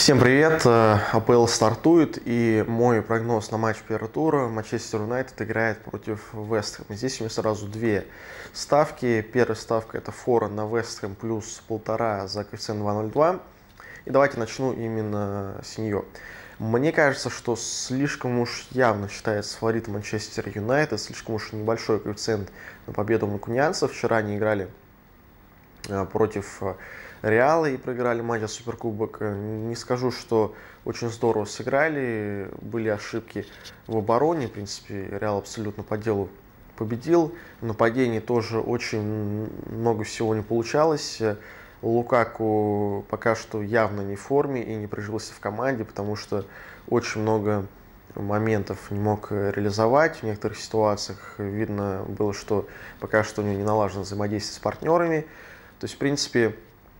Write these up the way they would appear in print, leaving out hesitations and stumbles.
Всем привет! АПЛ стартует, и мой прогноз на матч первого тура: Манчестер Юнайтед играет против Вест Хэма. Здесь у меня сразу две ставки. Первая ставка — это фора на Вест Хэм плюс 1,5 за коэффициент 2,02. И давайте начну именно с нее. Мне кажется, что слишком уж явно считается фаворитом Манчестер Юнайтед, слишком уж небольшой коэффициент на победу манкунианцев. Вчера они играли против Реала и проиграли матч за Суперкубок. Не скажу, что очень здорово сыграли, были ошибки в обороне. В принципе, Реал абсолютно по делу победил. В нападении тоже очень много всего не получалось. Лукаку пока что явно не в форме и не прижился в команде, потому что очень много моментов не мог реализовать. В некоторых ситуациях видно было, что пока что у него не налажено взаимодействие с партнерами. То есть, в принципе,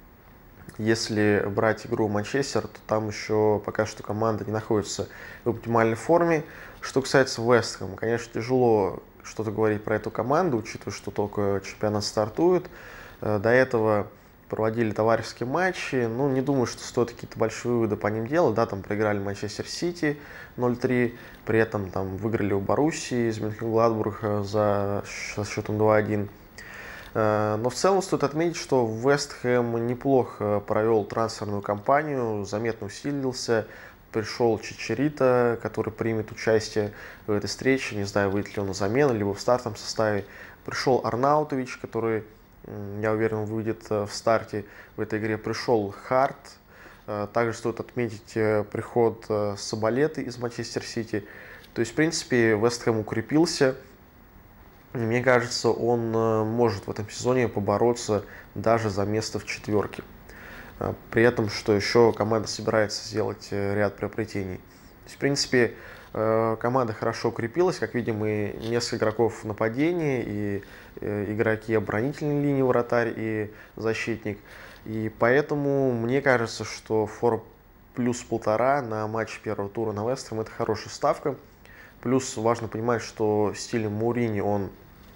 если брать игру Манчестер, то там еще пока что команда не находится в оптимальной форме. Что касается Вест Хэма, конечно, тяжело что-то говорить про эту команду, учитывая, что только чемпионат стартует. До этого проводили товарищеские матчи. Ну, не думаю, что стоит какие-то большие выводы по ним делать. Да, там проиграли Манчестер Сити 0-3, при этом там выиграли у Боруссии из Мönchengladbach со счетом 2-1. Но в целом стоит отметить, что Вест Хэм неплохо провел трансферную кампанию, заметно усилился. Пришел Чичарито, который примет участие в этой встрече. Не знаю, выйдет ли он на замену, либо в стартовом составе. Пришел Арнаутович, который, я уверен, выйдет в старте в этой игре. Пришел Харт. Также стоит отметить приход Саболеты из Манчестер Сити. То есть, в принципе, Вест Хэм укрепился. Мне кажется, он может в этом сезоне побороться даже за место в четверке. При этом, что еще команда собирается сделать ряд приобретений. То есть, в принципе, команда хорошо укрепилась. Как видим, и несколько игроков в нападении, и игроки оборонительной линии, вратарь и защитник. И поэтому мне кажется, что фора плюс 1,5 на матч первого тура на Вест Хэм — это хорошая ставка. Плюс важно понимать, что стиль Мауриньо, он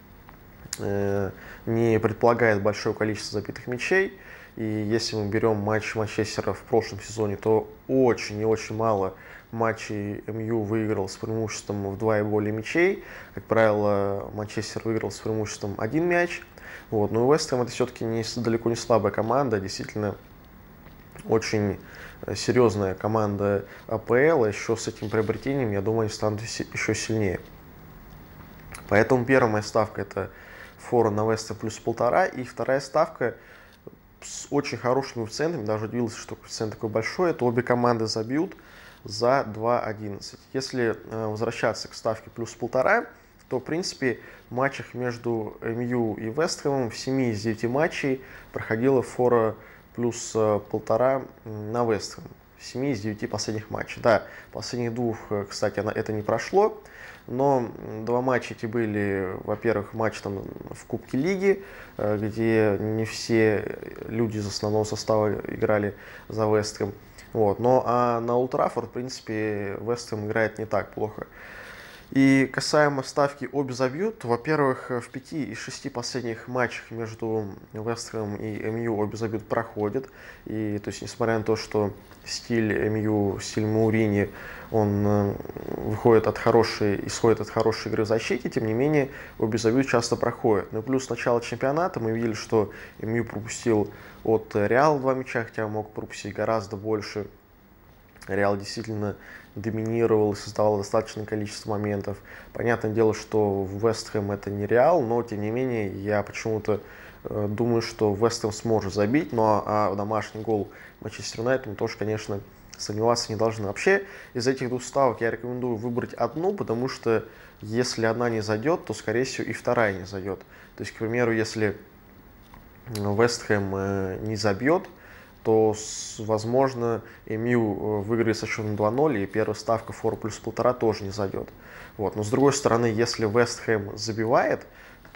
не предполагает большое количество забитых мячей. И если мы берем матч Манчестера в прошлом сезоне, то очень и очень мало матчей МЮ выиграл с преимуществом в 2 и более мячей. Как правило, Манчестер выиграл с преимуществом 1 мяч. Вот. Но Вест Хэм — это все-таки далеко не слабая команда, действительно очень серьезная команда АПЛ. Еще с этим приобретением, я думаю, они станут еще сильнее. Поэтому первая моя ставка — это фора на Вест Хэм плюс 1,5. И вторая ставка с очень хорошими коэффициентами, даже удивился, что коэффициент такой большой, это обе команды забьют за 2,11. Если возвращаться к ставке плюс 1,5, то, в принципе, в матчах между МЮ и Вест Хэмом в 7 из 9 матчей проходила фора плюс 1,5 на Вест Хэм. В 7 из 9 последних матчей. Да, последних двух, кстати, это не прошло. Но два матча эти были, во-первых, матч там в Кубке Лиги, где не все люди из основного состава играли за Вест Хэм. Вот. Но на Олд Траффорд, в принципе, Вест Хэм играет не так плохо. И касаемо ставки обе забьют, во-первых, в 5 из 6 последних матчах между Вест Хэмом и МЮ обе забьют проходят. И то есть, несмотря на то, что стиль МЮ, стиль Мауриньо, он исходит от хорошей игры в защите, тем не менее, обе забьют часто проходят. Ну и плюс с начала чемпионата мы видели, что МЮ пропустил от Реала 2 мяча, хотя мог пропустить гораздо больше. Реал действительно доминировал и создавал достаточное количество моментов. Понятное дело, что Вест Хэм — это не Реал, но тем не менее я почему-то думаю, что Вест Хэм сможет забить. Ну а домашний гол Манчестер Юнайтед мы тоже, конечно, сомневаться не должны. Вообще, из этих двух ставок я рекомендую выбрать одну, потому что если одна не зайдет, то, скорее всего, и вторая не зайдет. То есть, к примеру, если Вест Хэм не забьет, то, возможно, МЮ выиграет со счетом 2-0, и первая ставка фора плюс 1,5 тоже не зайдет. Вот. Но, с другой стороны, если Вест Хэм забивает,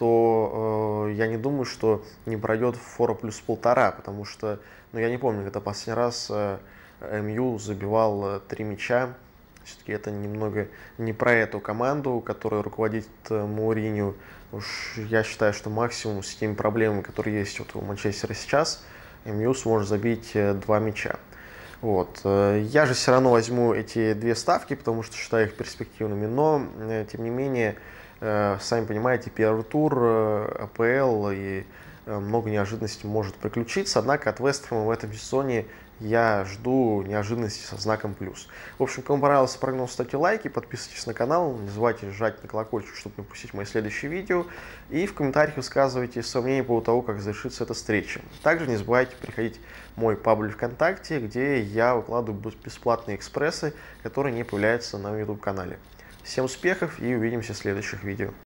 то я не думаю, что не пройдет фора плюс 1,5, потому что, ну, я не помню, когда последний раз МЮ забивал 3 мяча. Все-таки это немного не про эту команду, которую руководит Мауриньо. Уж я считаю, что максимум с теми проблемами, которые есть вот у Манчестера сейчас, МЮ сможет забить 2 мяча. Вот. Я же все равно возьму эти две ставки, потому что считаю их перспективными, но, тем не менее, сами понимаете, первый тур АПЛ и много неожиданностей может приключиться, однако от Вест Хэма в этом сезоне я жду неожиданности со знаком плюс. В общем, кому понравился прогноз, ставьте лайки, подписывайтесь на канал, не забывайте жать на колокольчик, чтобы не пропустить мои следующие видео, и в комментариях высказывайте свое мнение по поводу того, как завершится эта встреча. Также не забывайте приходить в мой паблик ВКонтакте, где я выкладываю бесплатные экспрессы, которые не появляются на YouTube канале. Всем успехов и увидимся в следующих видео.